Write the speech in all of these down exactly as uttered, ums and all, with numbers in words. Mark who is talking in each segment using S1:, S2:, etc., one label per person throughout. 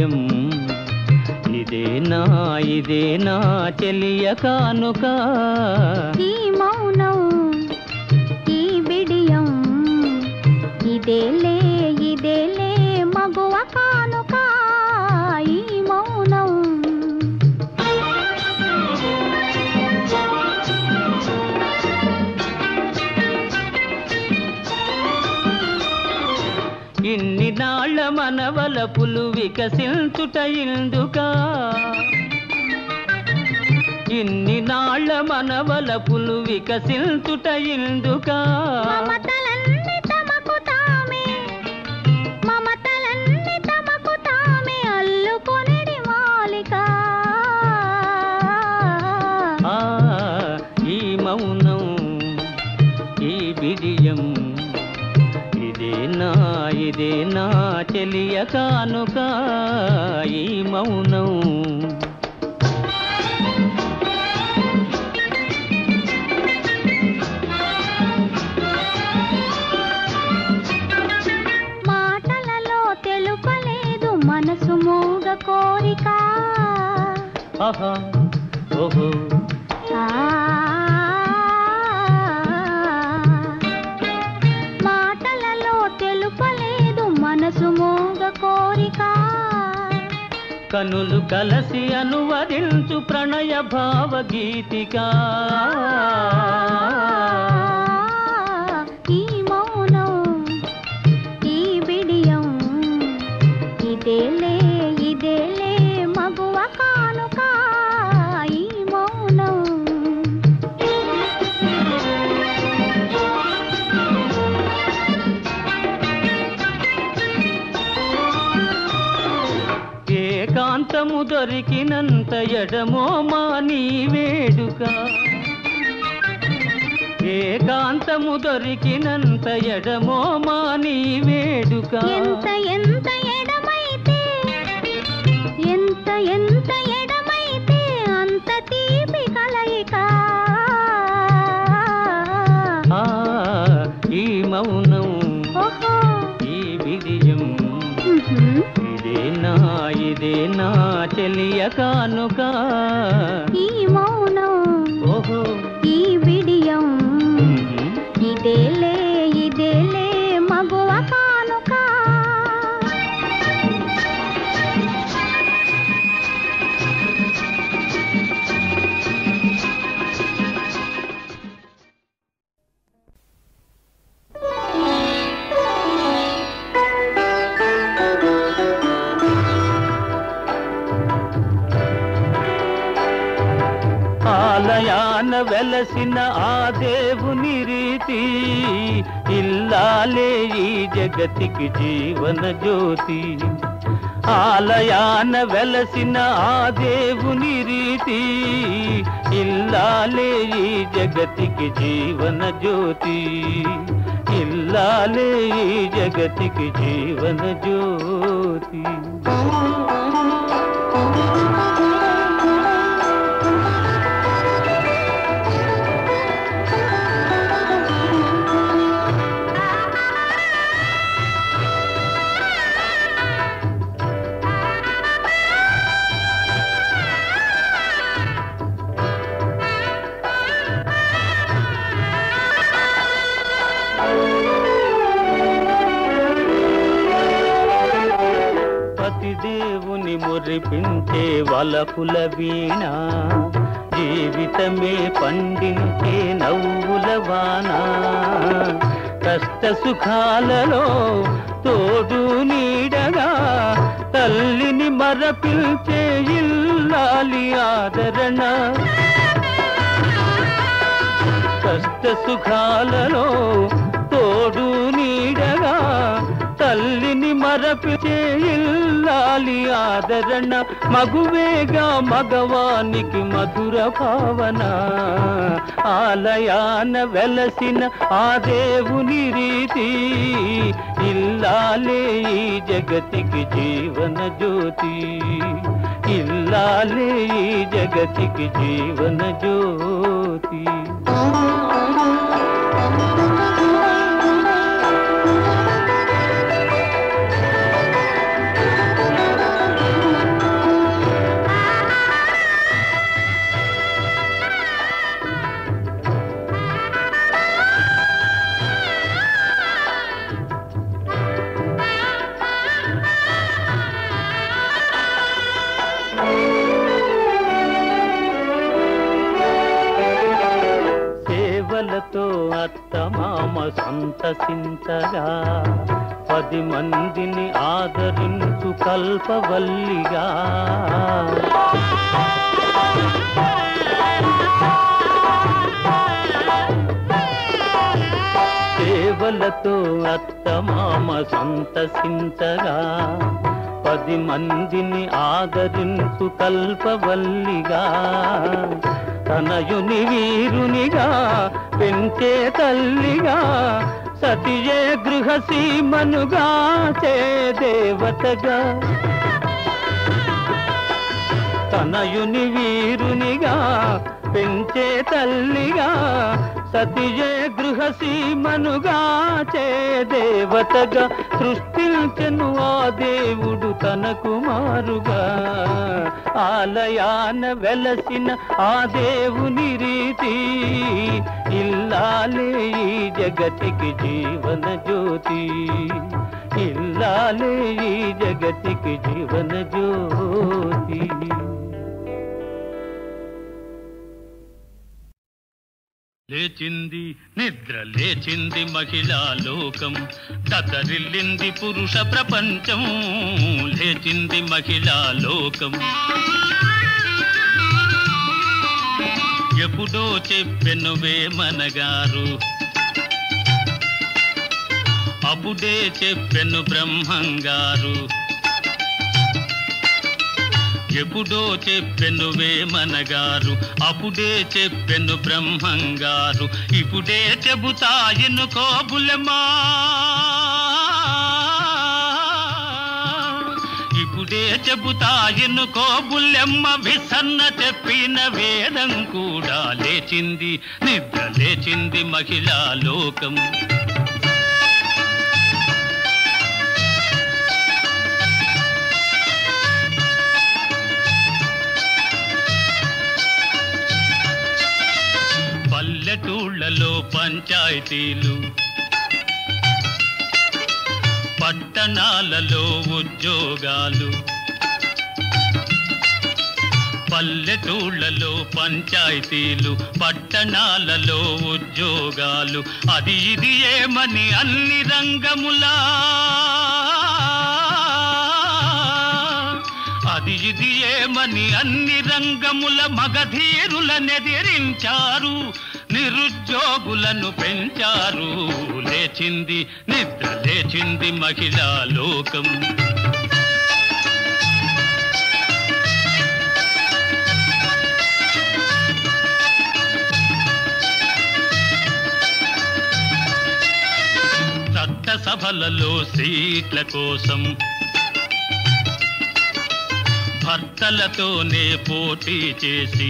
S1: బిడియం ఇదేనా ఇదేనా చెలియ కానుక
S2: ఈ మౌనం ఈ బిడియం ఇదేలే ఇదేలే మగువ కానుక ఈ మౌనం
S1: ఇన్ని నాళ్ళ మనవలపులు వికసించుట ఇందుకా ఇన్ని నాళ్ళ మనవలపులు వికసించుట ఇందుకా
S2: మమతలన్నీ తమకు తామే మమతలన్నీ తమకు తామే అల్లుకొనిడి మాలిక
S1: ఆ ఈ మౌనం ఈ బిడియం ఇదేనా ఇదేనా చెలియ కానుక ఈ మౌనం
S2: మాటలలో తెలుపలేదు మనసు మూగ కోరిక
S1: ఆహా ఓహో
S2: మాటలలో తెలుపలేదు మనసు మూగ కోరిక
S1: కనులు కలసి అనువదించు ప్రణయ భావగీతిక
S2: ఈ మౌనం ఈ బిడియం ఇదేలే ఇదేలే మగువ కానుక ఈ మౌనం
S1: ఏకాంతము దొరికినంత ఎడమో మాని వేడుక ఏకాంతము దొరికినంత ఎడమో మాని వేడుక
S2: ఎంత ఎంత ఎడమైతే ఎంత ఎంత ఎడమైతే అంత తీపి కలయిక
S1: ఆ ఈ మౌనం
S2: ఓహో
S1: ఈ విజయం ఇదేనా ఇదేనా చెలియ కానుక
S2: ఈ మౌనం
S1: ఓహో
S2: ఈ బిడియం ఇదేలే ఇదేలే మగువ కానుక
S1: ఆలయాన వెలసిన ఆ దేవుని రీతి ఇల్లాలే ఈ జగతికి జీవన జ్యోతి ఆలయాన వెలసిన ఆ దేవుని రీతి ఇల్లాలే ఈ జగతికి జీవన జ్యోతి ఇల్లాలే ఈ జగతికి జీవన జ్యోతి దేవుని మురిపించే వలపుల వీణ జీవితమే పండించే నవ్వుల వాన కష్ట సుఖాలలో తోడు నీడగా తల్లిని మరపిల్చే ఇల్లాలి ఆదరణ కష్ట సుఖాలలో తోడు నీడగా తల్లిని మరపిచే ఇల్లాలి ఆదరణ మగువేగా మగవానికి మధుర భావన ఆలయాన వెలసిన ఆ దేవుని రీతి ఇల్లాలే ఈ జగతికి జీవన జ్యోతి ఇల్లాలే ఈ జగతికి జీవన జ్యోతి అత్తమామ సంతసించగా పది మందిని ఆదరించు కల్పవల్లిగా సేవలతో అత్తమామ సంతసించగా పది మందిని ఆదరించు కల్పవల్లిగా తనయుని వీరునిగా పెంచే తల్లిగా సతియే గృహసీమనుగా చే దేవతగా తనయుని వీరునిగా పెంచే తల్లిగా సతియే గృహసీమనుగా చే దేవతగా సృష్టించెను ఆ దేవుడు తన కుమారుగా ఆలయాన వెలసిన ఆ దేవుని రీతి ఇల్లాలే ఈ జగతికి జీవన జ్యోతి ఇల్లాలే ఈ జగతికి జీవన జ్యోతి.
S3: లేచింది నిద్ర లేచింది మహిళా లోకం దతరిల్లింది పురుష ప్రపంచం లేచింది మహిళా లోకం ఎప్పుడో చెప్పెను వేమనగారు అప్పుడే చెప్పెను బ్రహ్మంగారు ఎప్పుడో చెప్పెను వేమనగారు అప్పుడే చెప్పెను బ్రహ్మంగారు ఇప్పుడే చెబుతాయను కోబులమా ఇప్పుడే చెబుతాయను కోబులెమ్మ విసన్న చెప్పిన వేదం కూడా లేచింది నిద్ర లేచింది మహిళా లోకం పల్లెటూళ్ళలో పంచాయతీలు పట్టణాలలో ఉద్యోగాలు పల్లెటూళ్ళలో పంచాయతీలు పట్టణాలలో ఉద్యోగాలు అది ఇది ఏమని అన్ని రంగములా అది ఇది ఏమని అన్ని రంగముల మగధీరుల నెదిరించారు నిరుద్యోగులను పెంచారు లేచింది నిద్ర లేచింది మహిళా లోకం చట్టసభలలో సీట్ల కోసం భర్తలతోనే పోటీ చేసి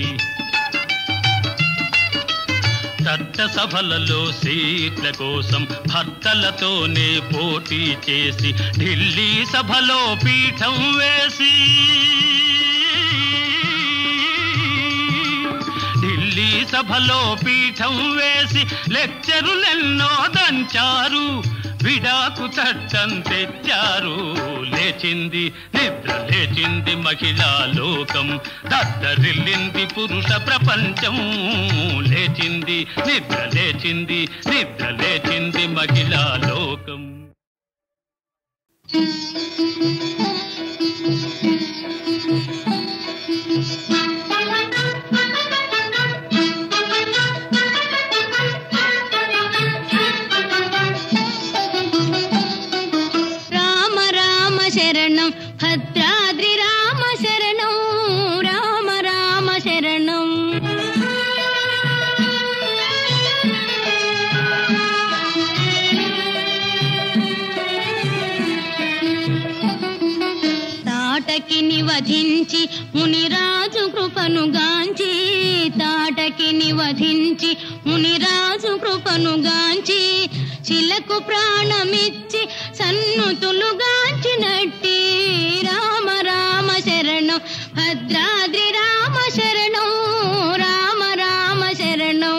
S3: చట్టసభలలో సీట్ల కోసం భర్తలతోనే పోటీ చేసి ఢిల్లీ సభలో పీఠం వేసి ఢిల్లీ సభలో పీఠం వేసి లెక్చరులెన్నో దంచారు విడాకు చట్టం తెచ్చారు లేచింది నిద్ర లేచింది మహిళా లోకం దద్దరిల్లింది పురుష ప్రపంచం లేచింది నిద్ర లేచింది నిద్ర లేచింది మహిళా లోకం
S2: భద్రాద్రి రామ శరణం రామ రామ శరణం తాటకిని వధించి మునిరాజు కృపను గాంచి తాటకిని వధించి మునిరాజు కృపను గాంచి చిలకు ప్రాణమిచ్చి సన్నుతులు గాంచినట్టి రామ రామ శరణం భద్రాద్రి రామ శరణం రామ రామ శరణం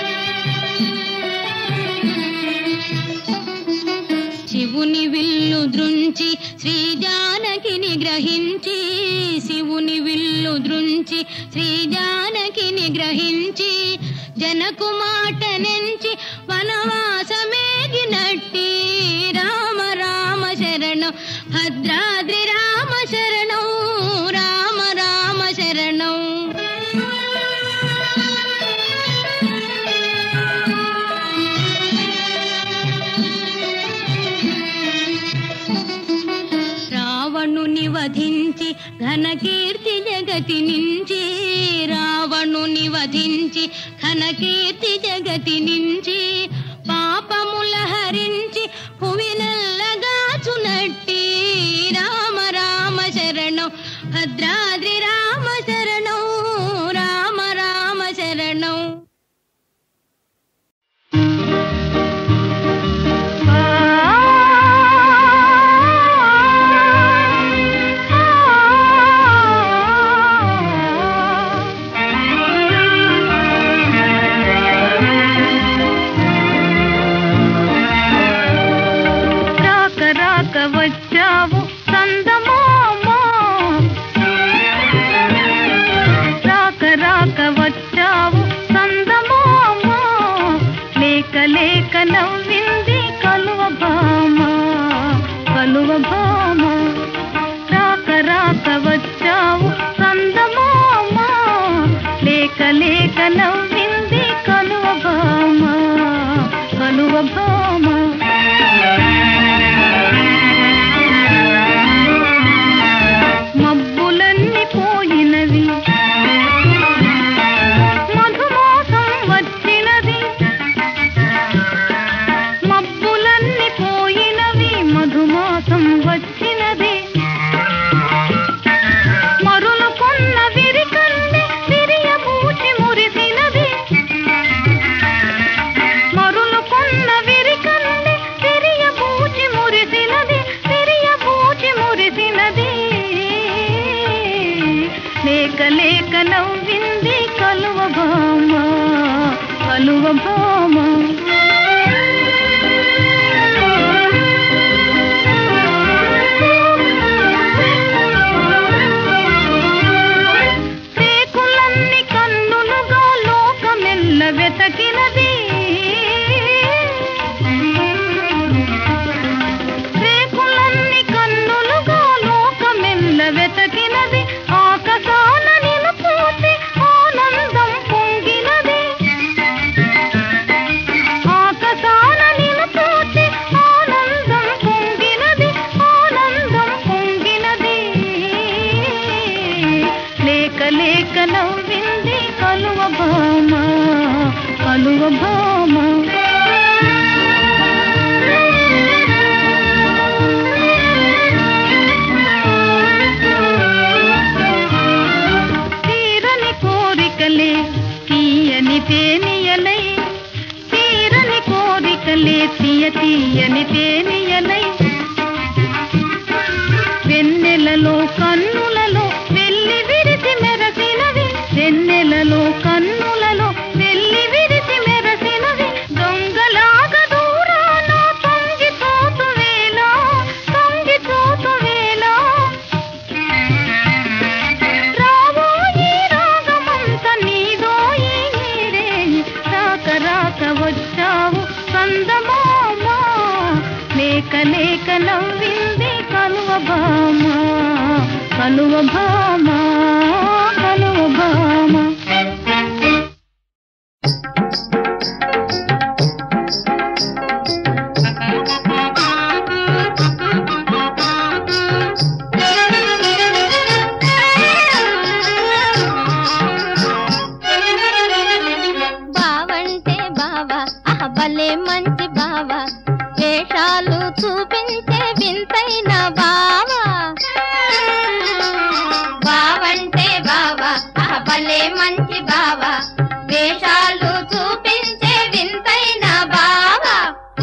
S2: శివుని విల్లు ద్రుంచి శ్రీ జానకిని గ్రహించి శివుని విల్లు ద్రుంచి శ్రీ జానకిని గ్రహించి జనకు మాట నెంచి వనవాసమేగినట్టి రామ రామ శరణం భద్రాద్రి రామ శరణం రామ రామ శరణం. రావణుని వధించి ఘన కీర్తి జగతి నుంచి రావణుని వధించి ఘన కీర్తి జగతి నుంచి పాపముల హరించి భువినల్లగాచునట్టి రామ రామ శరణం భద్రాద్రి రామ శరణం రామ రామ శరణం.
S4: వచ్చావు సందమామ రాక రాక వచ్చావు సందమామ లేక లేక నవ్వింది కలువ భామ కలువ భామ రాక రాక వచ్చావు సందమామ లేక లేక నవ్వింది కలువ భామ కలువ భామ. మబ్బులన్నీ పోయినవి మధుమాసం వచ్చినది మబ్బులన్నీ పోయినవి మధుమాసం వచ్చినది మరులు కొన్న విరికల్లి విరియబూచి మురిసినది మరులు కొన్న విరికల్లి విరియబూచి మురిసినది విరియబూచి మురిసినది లేక లేక నవ్వింది కలువ భామ కలువ భామ. రేకులన్నీ కన్నులుగా లోకమెల్ల వెతకినది రేకులన్నీ కన్నులుగా లోకమెల్ల వెతకినది ఆకాశాన నిన్ను చూసి ఆనందం పొంగినది ఆకాశాన నిన్ను చూసి ఆనందం పొంగినది ఆనందం పొంగినది లేక లేక నవ్వింది కలువ భామ కలువ భామ. తీరని కోరికలే తీయని తేనియలై తీరని కోరికలే తీయ తీయని తేనియలై వెన్నెలలో కన్నులలో వెళ్ళి విరిసి మెరసినవి వెన్నెలలో కన్నులలో వెళ్ళి విరిసి మెరసినవి దొంగలాగా దూరాన తొంగి చూతు వేళ తొంగి చూతు వేళ రావో ఈ రాగమంత నీదో ఈ నీరే రాక రాక వచ్చావు సందమామ లేక లేక నవ్వింది కలువ భామ కలువ భామ కలువ భామ.
S2: బావంటే బావా ఆహ భలే మంచి బావా వేషాలు చూపించే వింతైన బావా బావంటే బావా ఆహ భలే మంచి బావా వేషాలు చూపించే వింతైన బావా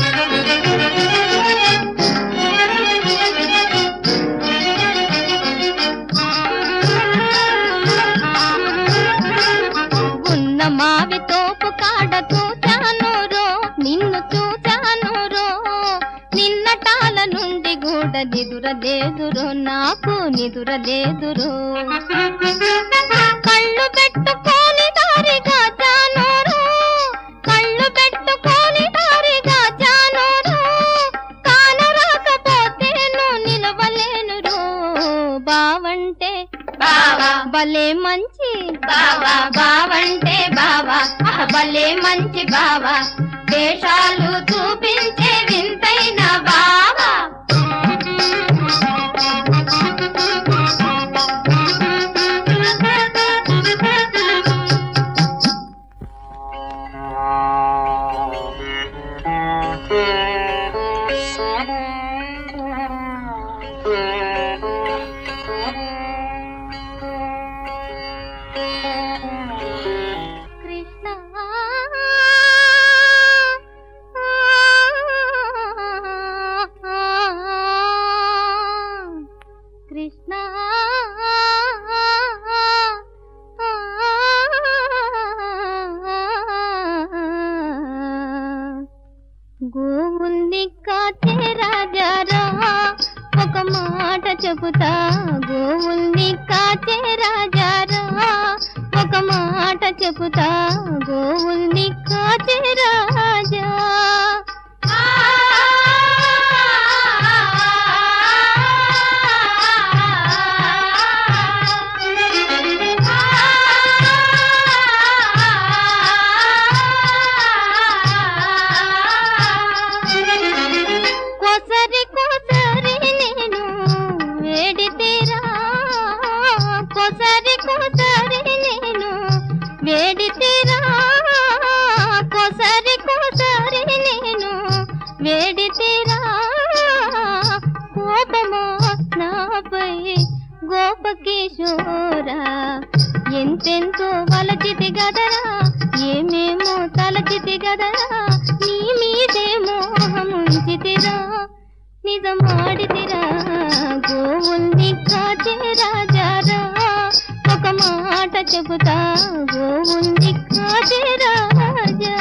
S2: ఉన్న మావి తోపు కాడ చూచాను రో నిన్ను చూచాను రో నిన్నటాల నుండి గూడ నిదుర లేదురో నాకు నిదుర లేదురో కళ్ళు పెట్టుకొని దారిగా జానోరో కళ్ళు పెట్టుకొని దారిగా జానోరో కానరాకపోతేను నిలవలేనురో బావంటే బావా భలే మంచి బావా బావంటే బావా భలే మంచి బావా వేషాలు చూపించే వింతైన బావా గోవుల్ని కాచే రాజారా ఒక మాట చెబుతా గోవుల్ని కాచే రాజారా ఒక మాట చెబుతా గోవుల్ని కాచే రాజా కొసరి కొసరి నేను వేడితేరా కొసరి కొసరి నేను వేడితేరా కొసరి కొసరి నేను వేడితేరా కోపమా నాపై గోపకిశోరా ఎంతెంతో వలచితి గదరా ఏమేమో తలచితి గదరా నీ మీదే మోహముంచితిరా నిజమాడితిరా గోవుల్ని కాచే రాజారా ఒక మాట చెబుతా గోవుల్ని కాచే రాజా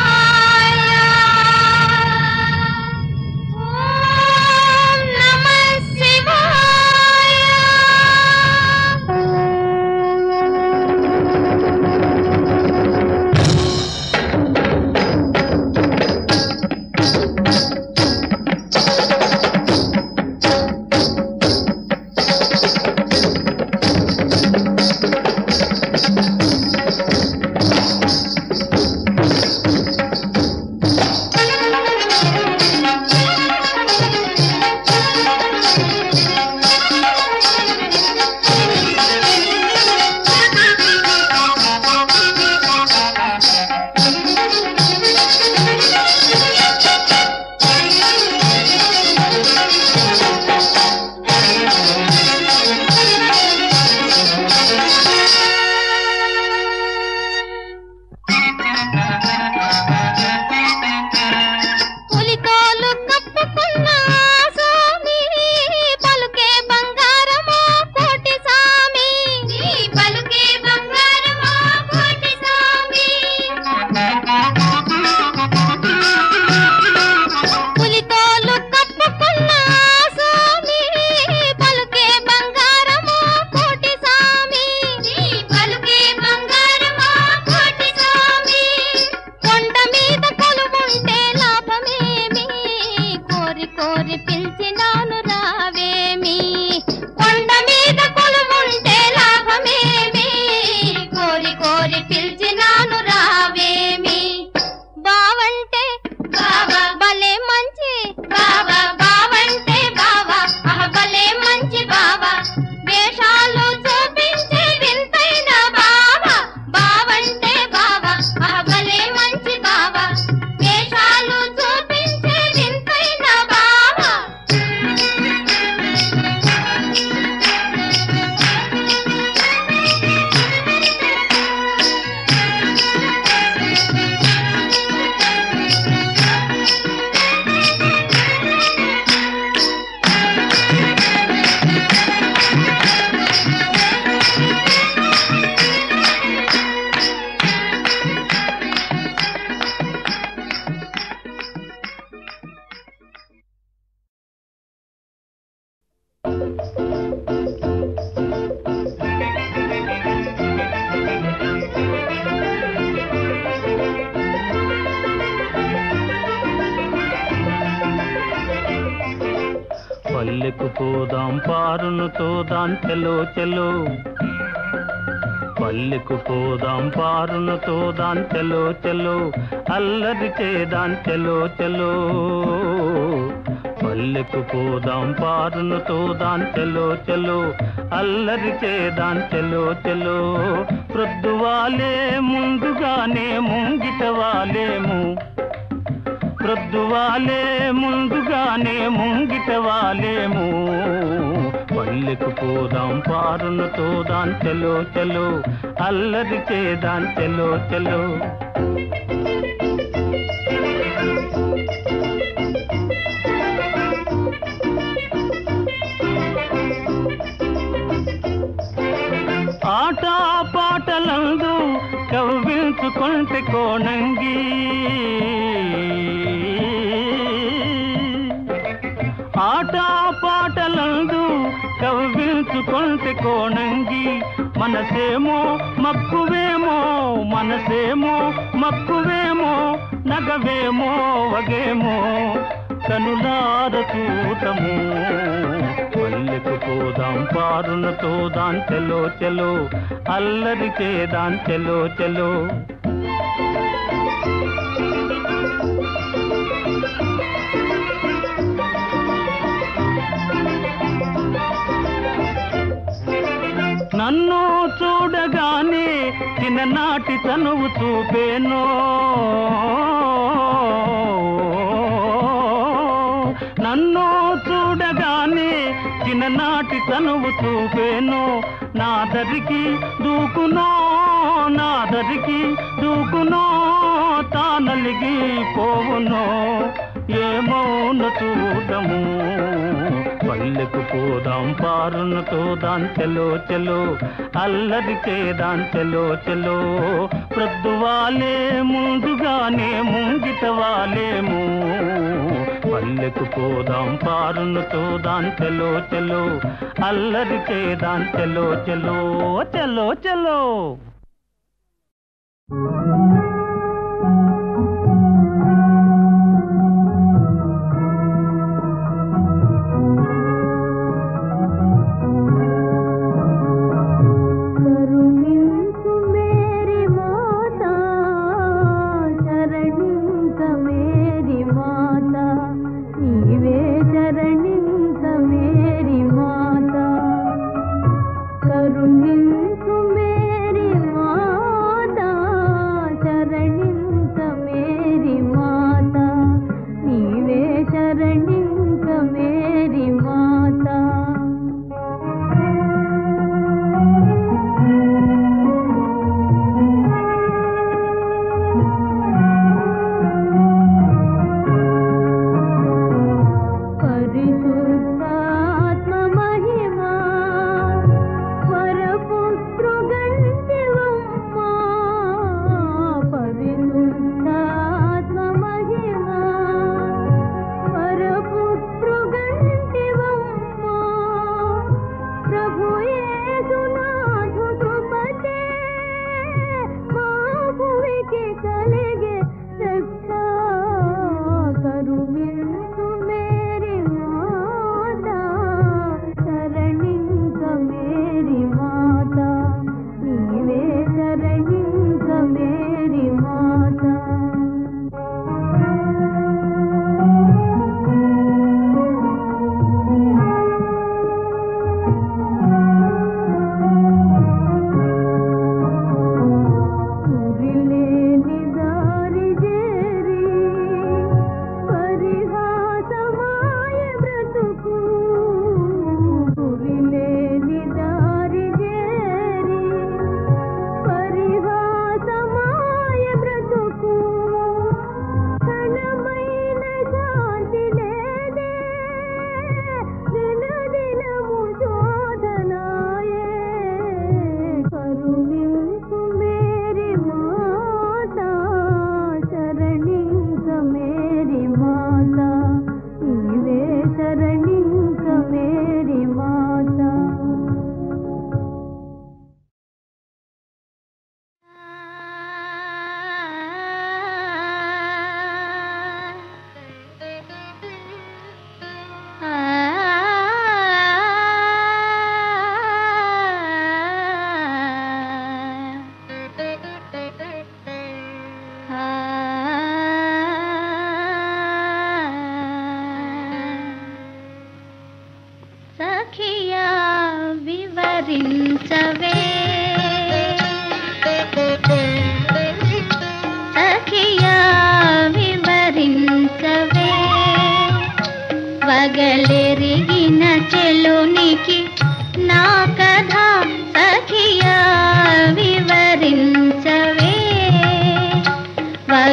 S2: Namaste.
S1: పల్లెకు పోదాం పారును తోదాం చెలో చెలో పల్లెకు పోదాం పారును తోదాం చెలో చెలో అల్లరి చేదాం చెలో చెలో పల్లెకు పోదాం పారును తోదాం చెలో చెలో అల్లరి చేదాం చెలో చెలో ప్రొద్దువాలే ముందుగానే ముంగిట వాలేము ప్రొద్దువాలే ముందుగానే ముంగిట వాలేము పల్లెకు పోదాం పారును తోదాం చెలో చెలో అల్లరి చేదాం చెలో చెలో ఆటా పాటలందు కవ్వించుకుంటే కోణంగి ఆటా పాటలందు కవ్వించుకుంటే కోణంగి మనసేమో మక్కువేమో మనసేమో మక్కువేమో నగవేమో వగేమో కనులార చూతము పల్లెకు పోదాం పారును తోదాం చెలో చెలో అల్లరి చేదాం చెలో చెలో నన్ను చూడగానే చిన్ననాటి తనువు చూపేనో నన్ను చూడగానే చిన్ననాటి తనువు చూపేనో నాదరికి దూకునో నాదరికి దూకునో తానలిగి పోవునో ఏమౌన చూడము పల్లెకు పోదాం పారును తోదాం చెలో చెలో అల్లరి చేదాం చెలో చెలో ప్రొద్దువాలే ముందుగానే ముంగిట వాలేము పల్లెకు పోదాం పారును తోదాం చెలో చెలో అల్లరి చేదాం చెలో చెలో చెలో చెలో
S4: కరుణించు మేరీ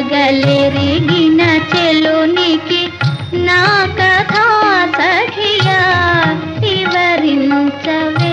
S2: పగలెరిగిన చెలునికి నా కథ సఖియా వివరించవే.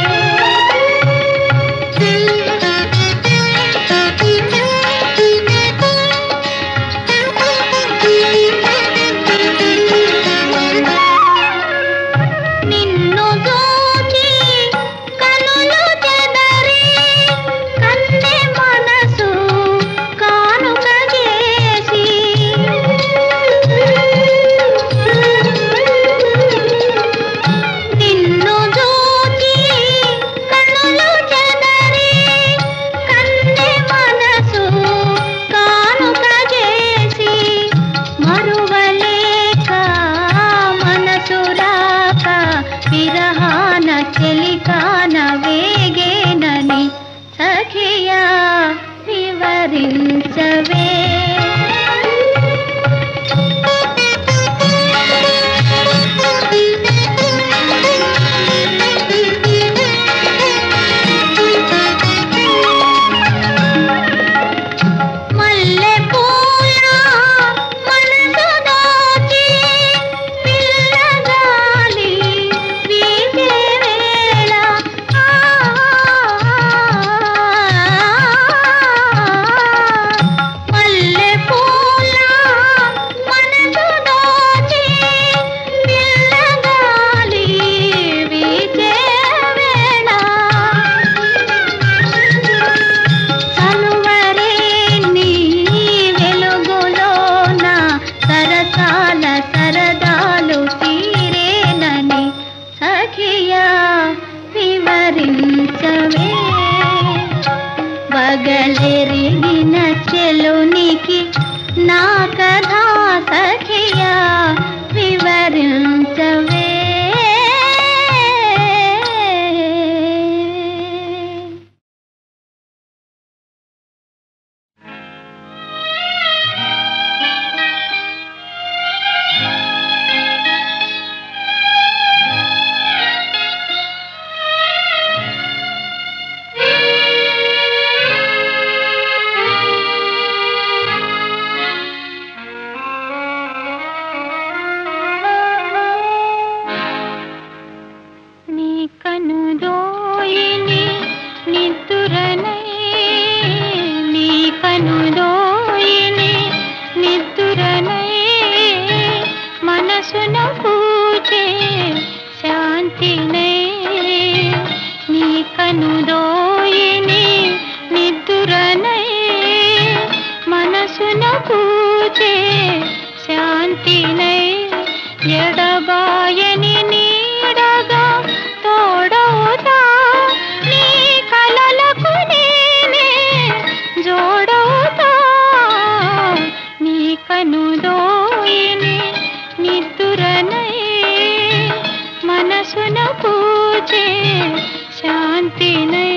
S2: పగలెరిగిన చెలునికి నా కథ సఖియా వివరించవే. ఎడబాయని నీడగా తోడవుతా నీ కలలకు నేనే జోడవుతా నీ కనుదోయిని నిద్దురనై మనసున పూజే శాంతినై.